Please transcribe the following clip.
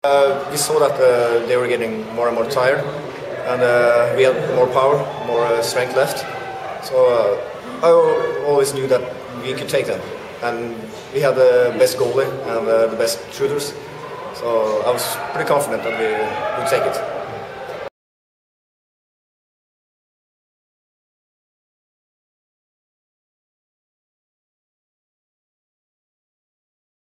We saw that they were getting more and more tired, and we had more power, more strength left. So I always knew that we could take them, and we had the best goalie and the best shooters. So I was pretty confident that we would take it.